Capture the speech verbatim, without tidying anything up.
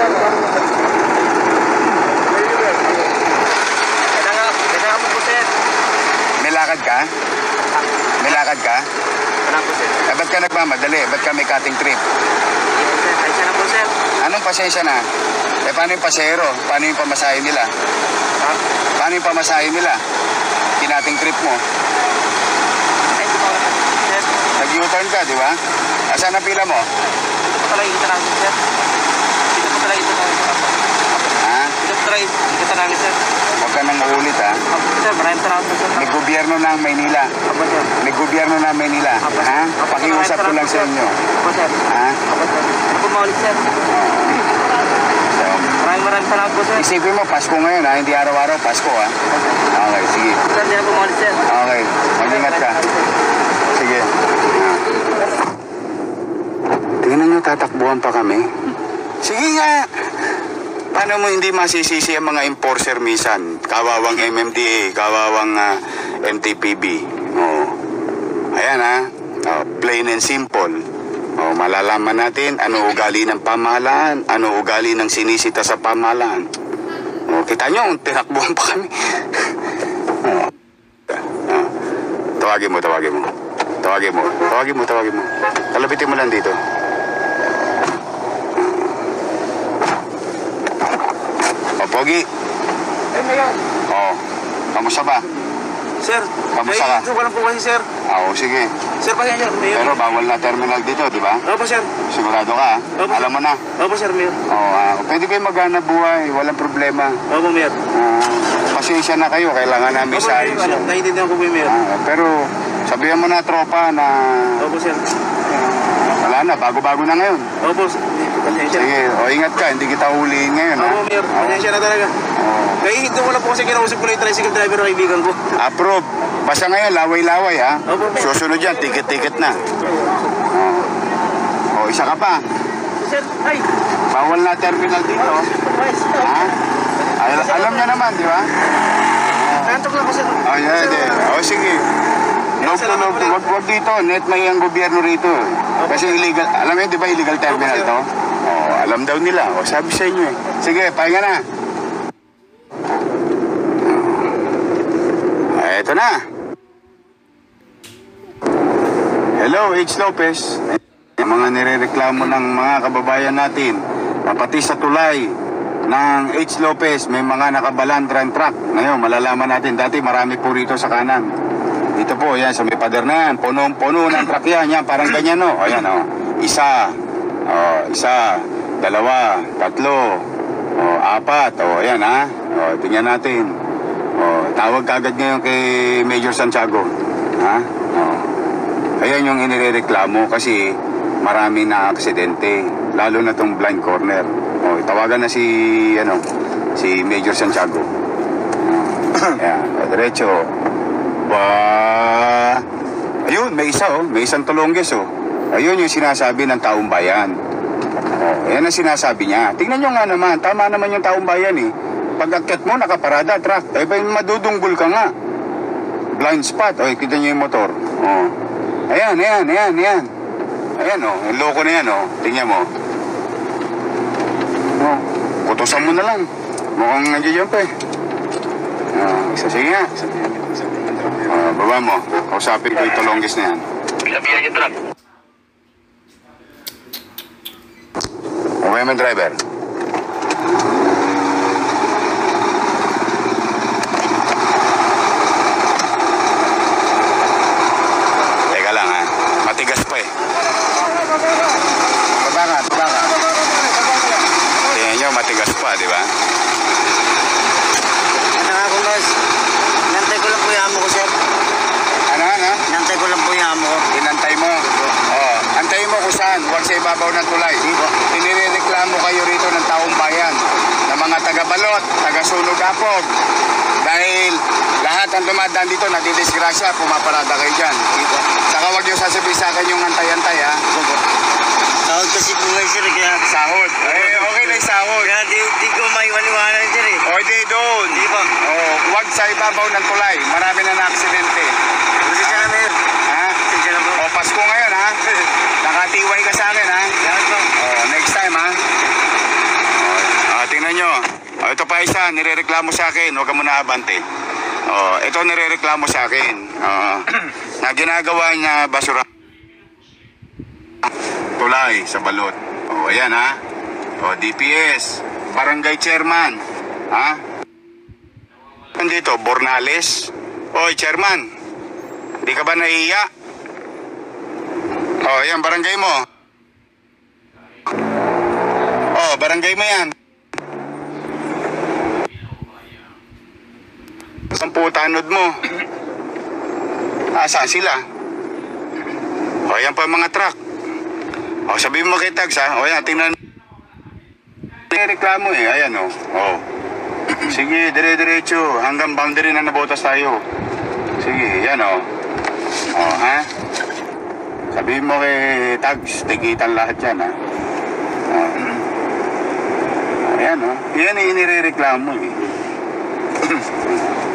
Kailangan mo po, sir. May lakad ka? May lakad ka? Wala po, sir. Eh, ba't ka nagmamadali? Ba't ka may cutting trip? Hindi po, sir. Pasensya na po, sir. Anong pasensya na? Eh, paano yung pasero? Paano yung pamasahe nila? Ha? Paano yung pamasahe nila? Kinating trip mo. Ay, hindi po ako nag- sir. Nag-U-turn ka, di ba? Asan ang pila mo? Dito po talaga ikita namin, sir. Dito po talaga ikita namin, sir. Ha? Dito po talaga ikita namin, sir. Huwag ka nang uulit, ha? Apo, sir. Maraming salamat po, sir. May gobyerno ng Maynila. Apo, sir. May gobyerno ng Maynila. Apo, Ha? Apo, Pakiusap ko maraming lang sa salamat, inyo. sir. Apo, sir. Ha? Apo, sir. Ano po maulit, sir? So, Maraming maraming salamat po, sir. isipin mo, Pasko ngayon, ha? Hindi araw-araw, Pasko, ha? Okay, sige. Sir, hindi na po maulit, sir. Okay, mag-ingat ka. Sige. Tingnan nyo, tatakbuhan pa kami. Sige nga. Paano mo hindi masisisi ang mga enforcer minsan? Kawawang M M D A, kawawang uh, M T P B. Oh. Ayan, ha? Oh, plain and simple. Oh, malalaman natin ano ugali ng pamahalaan, ano ugali ng sinisita sa pamahalaan. Oh, kita nyo, tinakbuhan pa kami. Oh. Ah, tawagin mo, tawagin mo. Tawagin mo, tawagin mo, tawagin mo. Kalabitin mo lang dito. O, Pogi. Ay, mayan. O, kamusta ba? Sir, Kamusta ka? ko lang po kasi, sir. Ah, o, sige. Sir, pasensya. Mayor. Pero bawal na terminal dito, di ba? Opo, sir. Sigurado ka, ha? Opo. Alam mo na. Opo, sir, Mayor. O, ah, pwede kayo maghanap buhay, walang problema. Opo, Mayor. Ah, pasensya na kayo, kailangan namin Opo, sa Mayor. ayos. Ano, naiintindihan ko po, Mayor. Ah, pero sabihan mo na tropa na Opo, sir. wala na, bago-bago na ngayon. Opo, sir. Pasensya. Sige, o ingat ka, hindi kita huliin ngayon, ha? Opo, Mayor. Pasensya na talaga. Oo. Naiintindihan ko lang po kasi kinausap ko na yung tricycle driver na kaibigan ko. Approve. Basta ngayon, laway-laway, ha? Opo, Mayor. Susunod yan, ticket-ticket na. O, isa ka pa. Sir, ay! Bawal na terminal dito. Ha? Al- alam niya naman, di ba? Nantok lang ko, sir. O, yan, di. O, sige. Log to log to. Wag, wag dito. Net may ang gobyerno rito. Kasi illegal. Alam mo yun, di ba illegal terminal to? O, alam daw nila. O, sabi sa inyo eh. Sige, pahinga na. Ah, eto na. Hello, H. Lopez. Yung mga nirereklamo ng mga kababayan natin, pati sa tulay ng H. Lopez, may mga nakabalandran truck. Ngayon, malalaman natin, dati marami po rito sa kanan. Dito po, yan, sa may pader na yan, punong-puno ng truck yan, yan, parang ganyan, no? O, yan, o. Isa, o, isa, dalawa, tatlo, o, apat, o, yan, ha? O, tingnan natin. O, tawag kagad ngayon kay Major Santiago. Ha? O. Ayan yung inireklamo kasi marami na aksidente, lalo na tong blind corner. O, tawagan na si, ano, si Major Santiago. Ayan, diretso. Ba, ayun, may isa, oh, may isang tulongges, oh. Ayun yung sinasabi ng taong bayan. O, ayan ang sinasabi niya. Tingnan nyo nga naman, tama naman yung taong bayan, eh. Pag-akyat mo, nakaparada, truck. Eh, ba, madudunggol ka nga. Blind spot, o, kita nyo yung motor. O, ayan, ayan, ayan, ayan. Ayan, o, yung loko na yan, o. Tingnan mo. O, kutusan mo na lang. Mukhang nandiyan pa, eh. O, isa, sige nga. O, baba mo. Kausapin ko yung tulongges na yan. Sabihan yung truck. Okay, man, driver. Teka lang, ha. Matigas pa, eh. Baba ka, baba ka. Tingnan nyo, matigas pa, di ba? Ano nga po, guys? Nantay ko lang po yung amo ko, sir. Ano, ano? Nantay ko lang po yung amo ko. Inantay mo. Oh, antayin mo kung saan. Huwag sa ibabaw ng tulay. Inireklamo kayo rito ng taong bayan, ng mga taga-balot, taga-sunog apog. Dahil lahat ang dumadaan dito, nadidisgrasya, pumaparada kayo dyan. Saka huwag niyo sasabihin sa akin yung antay-antay, ha? Sahod kasi po ngayon, sir, kaya... Sahod. Eh, okay na yung sahod. Kaya di, di ko maiwaniwanan, sir, eh. O, di doon. Di ba? Oh, huwag sa ibabaw ng tulay. Marami na na-aksidente. Kasi siya na, mayor. Ha? Kasi siya na po. O, Pasko ngayon, ha? Nakatiway ka sa akin, ha? Yan po. Oh, next time, ha? Oh, isa, nirereklamo sa akin. Huwag ka muna abante. Oh, ito nirereklamo sa akin. Oh, na ginagawa niya basura. Tulay sa balot. Oh, ayan ha. Oh, D P S. Barangay Chairman. Ha? Nandito, Bornales. Oy, Chairman. Di ka ba nahiya? Oh, yan, barangay mo. Oh, barangay mo yan. Ang putanod mo. Asa sila? O, yan pa mga truck. O, sabihin mo kay Tags, ha? O, yan, tingnan. Reklamo eh, ayan o. O. Sige, dire-diretso. Hanggang boundary na nabotas tayo. Sige, yan o. O, ha? Sabihin mo kay Tags, tigitan lahat yan, ha? O. Ayan o. Yan eh, inireklamo eh.